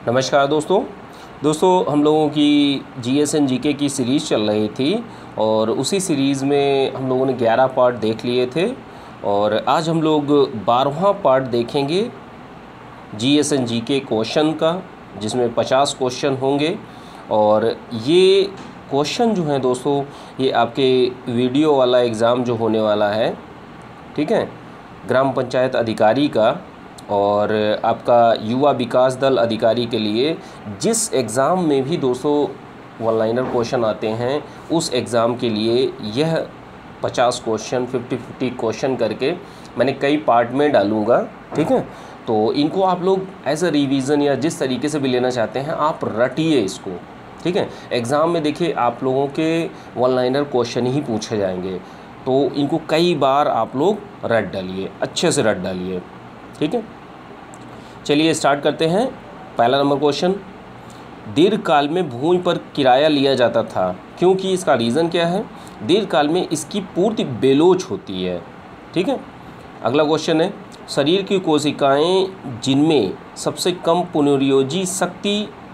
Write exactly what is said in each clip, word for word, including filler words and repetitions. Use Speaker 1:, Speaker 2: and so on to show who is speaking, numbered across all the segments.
Speaker 1: नमस्कार दोस्तों दोस्तों हम लोगों की जी एस एन जी के की सीरीज़ चल रही थी और उसी सीरीज़ में हम लोगों ने ग्यारह पार्ट देख लिए थे और आज हम लोग बारहवां पार्ट देखेंगे जी एस एन जी के क्वेश्चन का, जिसमें पचास क्वेश्चन होंगे। और ये क्वेश्चन जो हैं दोस्तों, ये आपके वीडियो वाला एग्ज़ाम जो होने वाला है, ठीक है, ग्राम पंचायत अधिकारी का और आपका युवा विकास दल अधिकारी के लिए जिस एग्ज़ाम में भी दोस्तों वन लाइनर क्वेश्चन आते हैं, उस एग्ज़ाम के लिए यह पचास क्वेश्चन फिफ्टी फिफ्टी क्वेश्चन करके मैंने कई पार्ट में डालूँगा, ठीक है। तो इनको आप लोग एज अ रिवीज़न या जिस तरीके से भी लेना चाहते हैं आप रटिए इसको, ठीक है। एग्ज़ाम में देखिए आप लोगों के वन लाइनर क्वेश्चन ही पूछे जाएंगे, तो इनको कई बार आप लोग रट डालिए, अच्छे से रट डालिए, ठीक है। चलिए स्टार्ट करते हैं। पहला नंबर क्वेश्चन, दीर्घकाल में भूमि पर किराया लिया जाता था क्योंकि इसका रीज़न क्या है? दीर्घकाल में इसकी पूर्ति बेलोच होती है, ठीक है। अगला क्वेश्चन है, शरीर की कोशिकाएं जिनमें सबसे कम पुनर्योजी शक्ति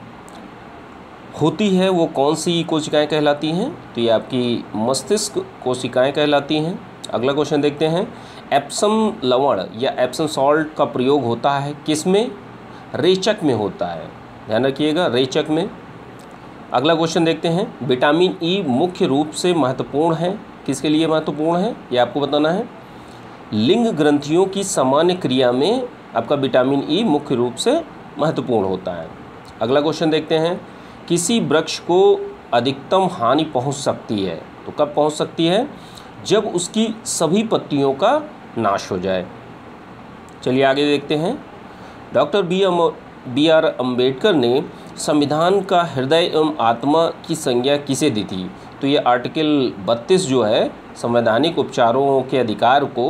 Speaker 1: होती है वो कौन सी कोशिकाएं कहलाती हैं? तो ये आपकी मस्तिष्क कोशिकाएं कहलाती हैं। अगला क्वेश्चन देखते हैं, एप्सम लवण या एप्सम सॉल्ट का प्रयोग होता है किस में? रेचक में होता है, ध्यान रखिएगा, रेचक में। अगला क्वेश्चन देखते हैं, विटामिन ई मुख्य रूप से महत्वपूर्ण है, किसके लिए महत्वपूर्ण है ये आपको बताना है। लिंग ग्रंथियों की सामान्य क्रिया में आपका विटामिन ई मुख्य रूप से महत्वपूर्ण होता है। अगला क्वेश्चन देखते हैं, किसी वृक्ष को अधिकतम हानि पहुंच सकती है, तो कब पहुंच सकती है? जब उसकी सभी पत्तियों का नाश हो जाए। चलिए आगे देखते हैं, doctor B M B R Ambedkar ने संविधान का हृदय एवं आत्मा की संज्ञा किसे दी थी? तो ये आर्टिकल बत्तीस जो है, संवैधानिक उपचारों के अधिकार को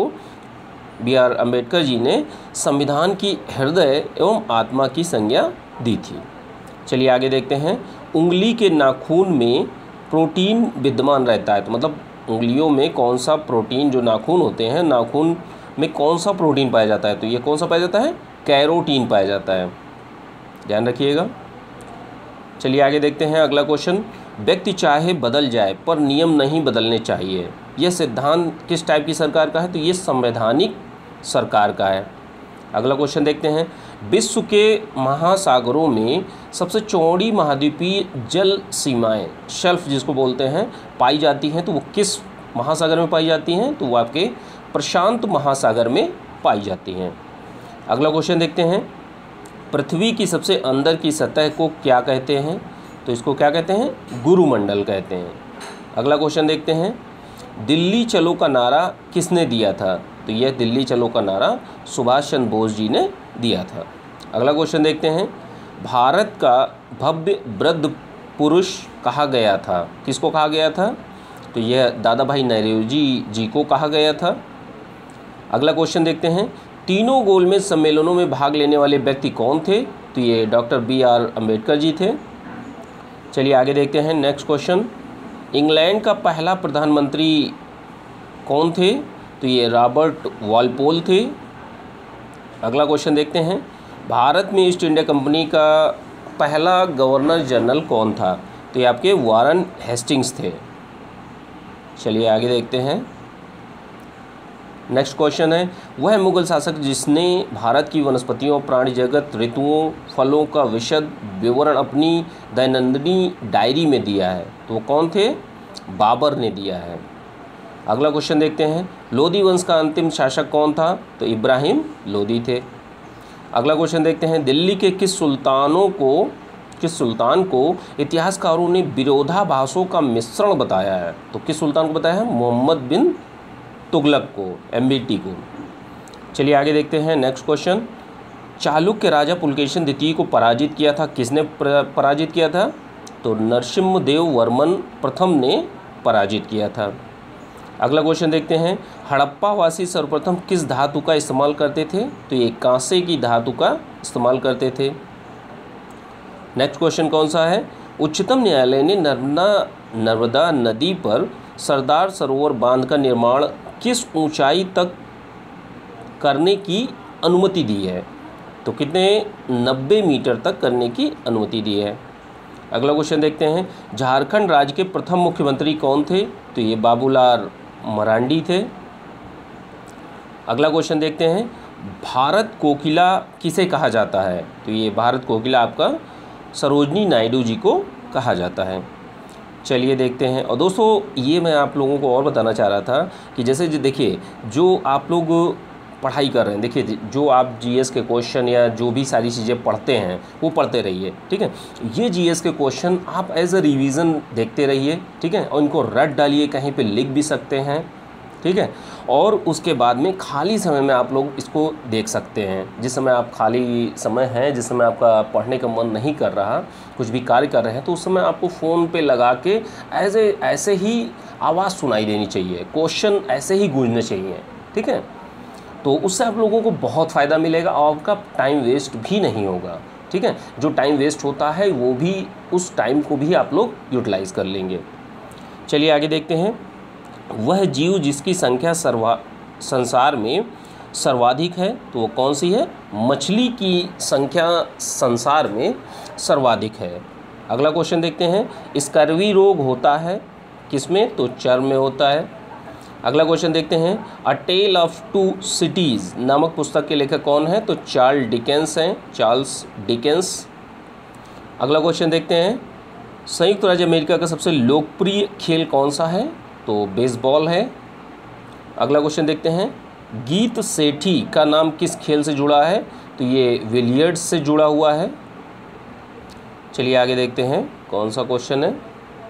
Speaker 1: बी आर अम्बेडकर जी ने संविधान की हृदय एवं आत्मा की संज्ञा दी थी। चलिए आगे देखते हैं, उंगली के नाखून में प्रोटीन विद्यमान रहता है, तो मतलब उंगलियों में कौन सा प्रोटीन, जो नाखून होते हैं, नाखून में कौन सा प्रोटीन पाया जाता है? तो ये कौन सा पाया जाता है? कैरोटीन पाया जाता है, ध्यान रखिएगा। चलिए आगे देखते हैं अगला क्वेश्चन, व्यक्ति चाहे बदल जाए पर नियम नहीं बदलने चाहिए, यह सिद्धांत किस टाइप की सरकार का है? तो ये संवैधानिक सरकार का है। अगला क्वेश्चन देखते हैं, विश्व के महासागरों में सबसे चौड़ी महाद्वीपीय जल सीमाएं, शेल्फ जिसको बोलते हैं, पाई जाती हैं, तो वो किस महासागर में पाई जाती हैं? तो वो आपके प्रशांत महासागर में पाई जाती हैं। अगला क्वेश्चन देखते हैं, पृथ्वी की सबसे अंदर की सतह को क्या कहते हैं? तो इसको क्या कहते हैं? गुरुमंडल कहते हैं। अगला क्वेश्चन देखते हैं, दिल्ली चलो का नारा किसने दिया था? तो यह दिल्ली चलो का नारा सुभाष चंद्र बोस जी ने दिया था। अगला क्वेश्चन देखते हैं, भारत का भव्य वृद्ध पुरुष कहा गया था, किसको कहा गया था? तो यह दादा भाई नौरोजी जी को कहा गया था। अगला क्वेश्चन देखते हैं, तीनों गोलमेज सम्मेलनों में भाग लेने वाले व्यक्ति कौन थे? तो ये doctor B R Ambedkar ji थे। चलिए आगे देखते हैं नेक्स्ट क्वेश्चन, इंग्लैंड का पहला प्रधानमंत्री कौन थे? तो ये रॉबर्ट वॉलपोल थे। अगला क्वेश्चन देखते हैं, भारत में ईस्ट इंडिया कंपनी का पहला गवर्नर जनरल कौन था? तो ये आपके वारन हेस्टिंग्स थे। चलिए आगे देखते हैं नेक्स्ट क्वेश्चन है, वह मुगल शासक जिसने भारत की वनस्पतियों, प्राणी जगत, ऋतुओं, फलों का विशद विवरण अपनी दैनंदिनी डायरी में दिया है, तो वो कौन थे? बाबर ने दिया है। अगला क्वेश्चन देखते हैं, लोदी वंश का अंतिम शासक कौन था? तो इब्राहिम लोदी थे। अगला क्वेश्चन देखते हैं, दिल्ली के किस सुल्तानों को किस सुल्तान को इतिहासकारों ने विरोधाभासों का मिश्रण बताया है? तो किस सुल्तान को बताया है? मोहम्मद बिन तुगलक को, एम बी टी को। चलिए आगे देखते हैं नेक्स्ट क्वेश्चन, चालुक्य राजा पुलकेशिन द्वितीय को पराजित किया था, किसने पराजित किया था? तो नरसिम्हदेव वर्मन प्रथम ने पराजित किया था। अगला क्वेश्चन देखते हैं, हड़प्पा वासी सर्वप्रथम किस धातु का इस्तेमाल करते थे? तो ये कांसे की धातु का इस्तेमाल करते थे। नेक्स्ट क्वेश्चन कौन सा है, उच्चतम न्यायालय ने नर्मदा नर्मदा नदी पर सरदार सरोवर बांध का निर्माण किस ऊंचाई तक करने की अनुमति दी है? तो कितने नब्बे मीटर तक करने की अनुमति दी है। अगला क्वेश्चन देखते हैं, झारखंड राज्य के प्रथम मुख्यमंत्री कौन थे? तो ये बाबूलाल मरांडी थे। अगला क्वेश्चन देखते हैं, भारत कोकिला किसे कहा जाता है? तो ये भारत कोकिला आपका सरोजनी नायडू जी को कहा जाता है। चलिए देखते हैं। और दोस्तों ये मैं आप लोगों को और बताना चाह रहा था कि जैसे जो देखिए जो आप लोग पढ़ाई कर रहे हैं, देखिए जो आप जीएस के क्वेश्चन या जो भी सारी चीज़ें पढ़ते हैं वो पढ़ते रहिए, ठीक है। ये जीएस के क्वेश्चन आप एज अ रिवीजन देखते रहिए, ठीक है, और इनको रट डालिए, कहीं पे लिख भी सकते हैं, ठीक है। और उसके बाद में खाली समय में आप लोग इसको देख सकते हैं। जिस समय आप खाली समय है, जिस समय आपका पढ़ने का मन नहीं कर रहा, कुछ भी कार्य कर रहे हैं, तो उस समय आपको फ़ोन पे लगा के एज ए ऐसे ही आवाज़ सुनाई देनी चाहिए, क्वेश्चन ऐसे ही गूंजने चाहिए, ठीक है। तो उससे आप लोगों को बहुत फ़ायदा मिलेगा और आपका टाइम वेस्ट भी नहीं होगा, ठीक है। जो टाइम वेस्ट होता है वो भी, उस टाइम को भी आप लोग यूटिलाइज़ कर लेंगे। चलिए आगे देखते हैं। वह जीव जिसकी संख्या सर्वा संसार में सर्वाधिक है, तो वो कौन सी है? मछली की संख्या संसार में सर्वाधिक है। अगला क्वेश्चन देखते हैं, स्कर्वी रोग होता है किसमें? तो चर्म में होता है। अगला क्वेश्चन देखते हैं, a tale of two cities नामक पुस्तक के लेखक कौन है? तो चार्ल्स डिकेंस हैं, चार्ल्स डिकेंस। अगला क्वेश्चन देखते हैं, संयुक्त राज्य अमेरिका का सबसे लोकप्रिय खेल कौन सा है? तो बेसबॉल है। अगला क्वेश्चन देखते हैं, गीत सेठी का नाम किस खेल से जुड़ा है? तो ये बिलियर्ड्स से जुड़ा हुआ है। चलिए आगे देखते हैं कौन सा क्वेश्चन है।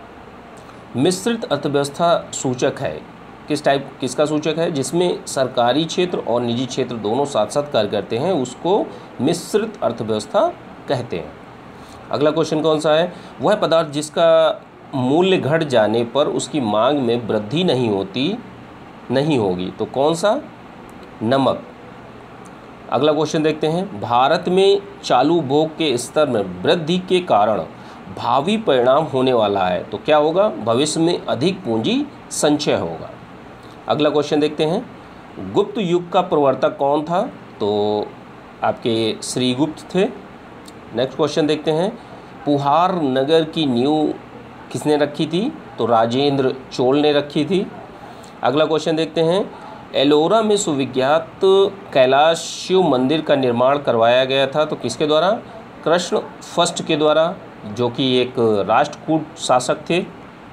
Speaker 1: मिश्रित अर्थव्यवस्था सूचक है किस टाइप किसका सूचक है? जिसमें सरकारी क्षेत्र और निजी क्षेत्र दोनों साथ साथ कार्य करते हैं, उसको मिश्रित अर्थव्यवस्था कहते हैं। अगला क्वेश्चन कौन सा है? वह पदार्थ जिसका मूल्य घट जाने पर उसकी मांग में वृद्धि नहीं होती नहीं होगी, तो कौन सा? नमक। अगला क्वेश्चन देखते हैं, भारत में चालू भोग के स्तर में वृद्धि के कारण भावी परिणाम होने वाला है, तो क्या होगा? भविष्य में अधिक पूंजी संचय होगा। अगला क्वेश्चन देखते हैं, गुप्त युग का प्रवर्तक कौन था? तो आपके श्रीगुप्त थे। नेक्स्ट क्वेश्चन देखते हैं, पुहार नगर की नींव किसने रखी थी? तो राजेंद्र चोल ने रखी थी। अगला क्वेश्चन देखते हैं, एलोरा में सुविख्यात कैलाश शिव मंदिर का निर्माण करवाया गया था, तो किसके द्वारा? कृष्ण फर्स्ट के द्वारा, जो कि एक राष्ट्रकूट शासक थे।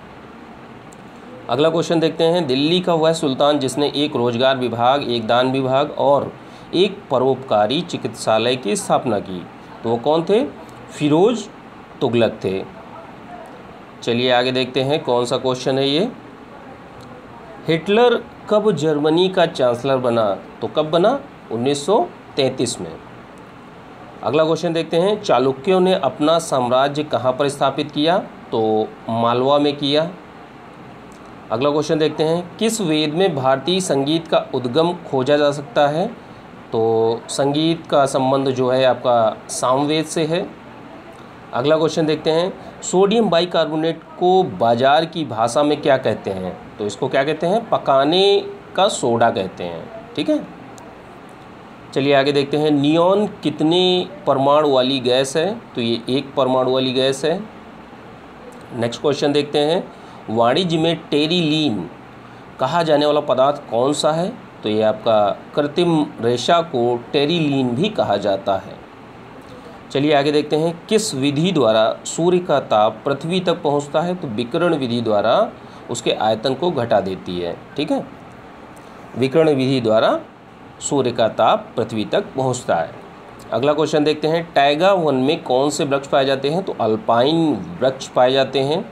Speaker 1: अगला क्वेश्चन देखते हैं, दिल्ली का वह सुल्तान जिसने एक रोजगार विभाग, एक दान विभाग और एक परोपकारी चिकित्सालय की स्थापना की, तो वो कौन थे? फिरोज तुगलक थे। चलिए आगे देखते हैं कौन सा क्वेश्चन है ये। हिटलर कब जर्मनी का चांसलर बना? तो कब बना? उन्नीस सौ तैंतीस में। अगला क्वेश्चन देखते हैं, चालुक्यों ने अपना साम्राज्य कहाँ पर स्थापित किया? तो मालवा में किया। अगला क्वेश्चन देखते हैं, किस वेद में भारतीय संगीत का उद्गम खोजा जा सकता है? तो संगीत का संबंध जो है आपका सामवेद से है। अगला क्वेश्चन देखते हैं, सोडियम बाइकार्बोनेट को बाजार की भाषा में क्या कहते हैं? तो इसको क्या कहते हैं? पकाने का सोडा कहते हैं, ठीक है। चलिए आगे देखते हैं, नियॉन कितने परमाणु वाली गैस है? तो ये एक परमाणु वाली गैस है। नेक्स्ट क्वेश्चन देखते हैं, वाणिज्य में टेरिलीन कहा जाने वाला पदार्थ कौन सा है? तो ये आपका कृत्रिम रेशा को टेरिलीन भी कहा जाता है। चलिए आगे देखते हैं, किस विधि द्वारा सूर्य का ताप पृथ्वी तक पहुंचता है? तो विकिरण विधि द्वारा उसके आयतन को घटा देती है, ठीक है। विकिरण विधि द्वारा सूर्य का ताप पृथ्वी तक पहुंचता है। अगला क्वेश्चन देखते हैं, टैगा वन में कौन से वृक्ष पाए जाते हैं? तो अल्पाइन वृक्ष पाए जाते हैं।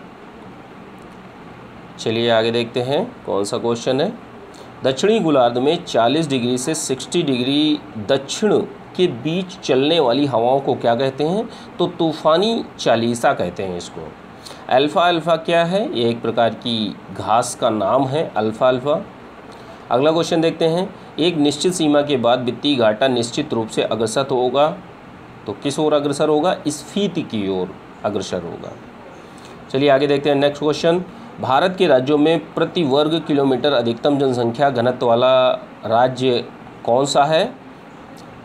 Speaker 1: चलिए आगे देखते हैं कौन सा क्वेश्चन है। दक्षिणी गोलार्ध में चालीस डिग्री से साठ डिग्री दक्षिण के बीच चलने वाली हवाओं को क्या कहते हैं? तो तूफ़ानी चालीसा कहते हैं इसको। अल्फ़ा अल्फ़ा क्या है? ये एक प्रकार की घास का नाम है, अल्फ़ा अल्फ़ा। अगला क्वेश्चन देखते हैं, एक निश्चित सीमा के बाद वित्तीय घाटा निश्चित रूप से अग्रसर होगा, तो किस ओर अग्रसर होगा? स्फीति की ओर अग्रसर होगा। चलिए आगे देखते हैं नेक्स्ट क्वेश्चन, भारत के राज्यों में प्रति वर्ग किलोमीटर अधिकतम जनसंख्या घनत्व वाला राज्य कौन सा है?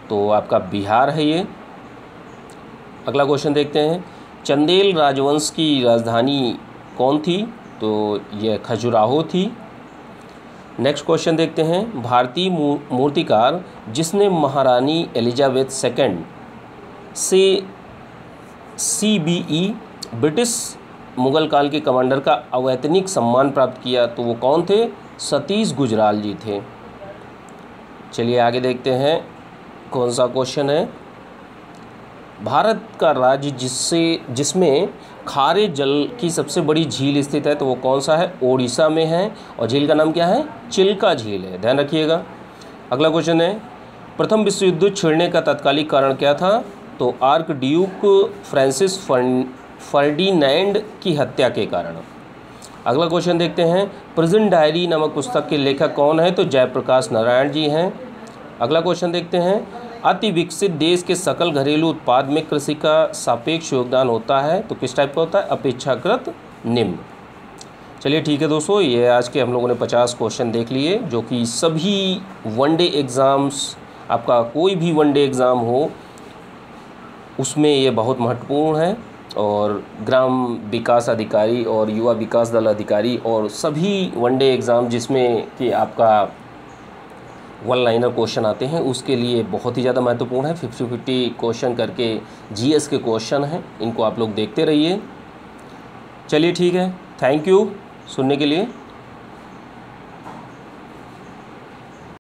Speaker 1: तो आपका बिहार है ये। अगला क्वेश्चन देखते हैं, चंदेल राजवंश की राजधानी कौन थी? तो यह खजुराहो थी। नेक्स्ट क्वेश्चन देखते हैं, भारतीय मूर्तिकार जिसने महारानी एलिजाबेथ सेकंड से C B E British Mughal काल के कमांडर का अवैतनिक सम्मान प्राप्त किया, तो वो कौन थे? सतीश गुजराल जी थे। चलिए आगे देखते हैं कौन सा क्वेश्चन है। भारत का राज्य जिससे जिसमें खारे जल की सबसे बड़ी झील स्थित है, तो वो कौन सा है? ओडिशा में है, और झील का नाम क्या है? चिल्का झील है, ध्यान रखिएगा। अगला क्वेश्चन है, प्रथम विश्व युद्ध छिड़ने का तत्कालिक कारण क्या था? तो आर्क ड्यूक फ्रांसिस फर्डिनैंड की हत्या के कारण। अगला क्वेश्चन देखते हैं, प्रिजन डायरी नामक पुस्तक के लेखक कौन है? तो जयप्रकाश नारायण जी हैं। अगला क्वेश्चन देखते हैं, अति विकसित देश के सकल घरेलू उत्पाद में कृषि का सापेक्ष योगदान होता है, तो किस टाइप का होता है? अपेक्षाकृत निम्न। चलिए ठीक है दोस्तों, ये आज के हम लोगों ने पचास क्वेश्चन देख लिए, जो कि सभी वनडे एग्ज़ाम्स, आपका कोई भी वनडे एग्ज़ाम हो उसमें ये बहुत महत्वपूर्ण है। और ग्राम विकास अधिकारी और युवा विकास दल अधिकारी और सभी वनडे एग्ज़ाम जिसमें कि आपका वन लाइनर क्वेश्चन आते हैं, उसके लिए बहुत ही ज़्यादा महत्वपूर्ण है। फिफ्टी फिफ्टी क्वेश्चन करके जीएस के क्वेश्चन हैं, इनको आप लोग देखते रहिए। चलिए ठीक है, थैंक यू सुनने के लिए।